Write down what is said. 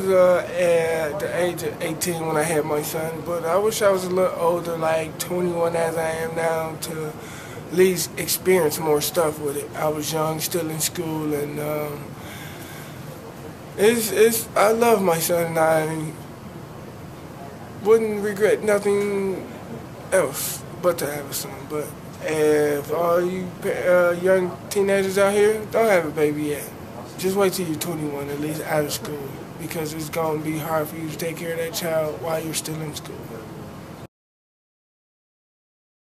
at the age of 18 when I had my son, but I wish I was a little older, like 21 as I am now, to at least experience more stuff with it. I was young, still in school, and I love my son, and I wouldn't regret nothing else but to have a son. But if all you young teenagers out here, don't have a baby yet. Just wait till you're 21, at least out of school, because it's going to be hard for you to take care of that child while you're still in school.